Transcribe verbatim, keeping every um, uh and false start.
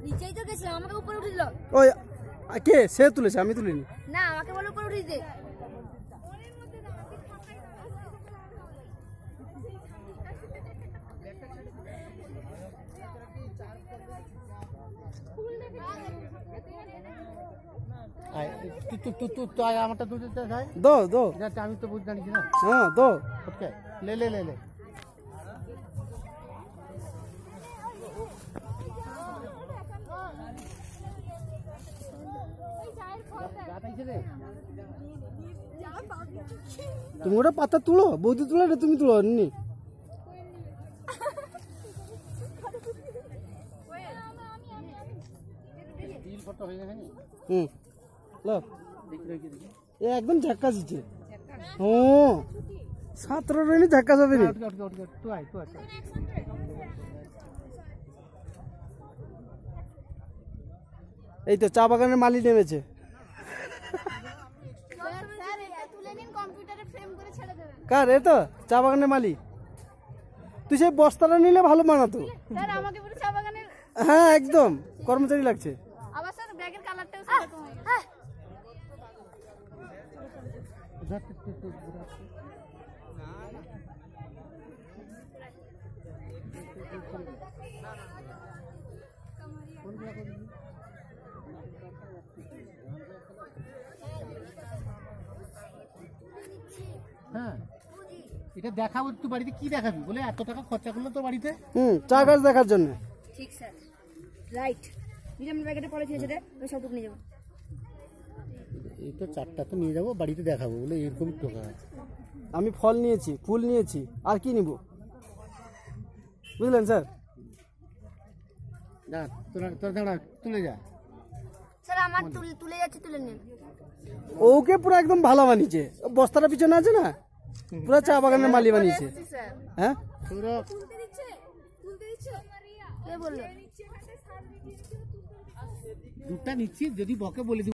নিচেই তো গেছিলাম, আমাকে উপরে উঠে দিল। ওই কে সে তুলেছে? আমি তুলিনি। না, আমাকে বলে উপরে উঠে দিতে। दो दो আমি তো বুঝ জানি না। हाँ दो ওকে ले ले ले ले तुम ওটা পাতা তুলো, বৌদি তুলো, এটা তুমি তুলো নি। হুম লো এ একদম ঝাক্কাস দিচ্ছে। হ্যাঁ সাতটা রেনি ঝাক্কাস হবে না। তুই আয় তুই আয় এই তো চা বাগানের মালি নেমেছে। কার এ তো চা বাগানের মালি? তুই সেই বস্তাটা নিলে ভালো মানাতো। স্যার আমাকে পুরো চা বাগানের, হ্যাঁ একদম কর্মচারী লাগছে। আবার স্যার ব্যাগের কালারটাও সেরকম হয়ে গেছে। হ্যাঁ এটা দেখাবো তুই বাড়িতে কি দেখাবি বলে এত টাকা খরচা করলো তোর বাড়িতে? হুম চা গাছ দেখার জন্য। ঠিক স্যার, রাইট। নিজে আমার ব্যাগেটে পড়ে ছিল রে, ওই সবটুকু নিয়ে যাবো। এই তো চারটা তো নিয়ে যাবো বাড়িতে দেখাবো বলে এরকম টাকা। আমি ফল নিয়েছি, ফুল নিয়েছি, আর কি নিব বুঝলেন স্যার? না তোরা তোর দাঁড়া তুলে যা। স্যার আমার তুলে তুলে যাচ্ছে, তুলে নিন। ওকে পুরো একদম ভালো বানিয়েছে, বস্তাটা পিছনে আছে না, পুরো চা বাগানের মালি বানিয়েছে। হ্যাঁ তোরা তুলতে দিচ্ছে, তুলতে দিচ্ছে। কে বললো? দুটা নিচ্ছি, যদি বকে বলে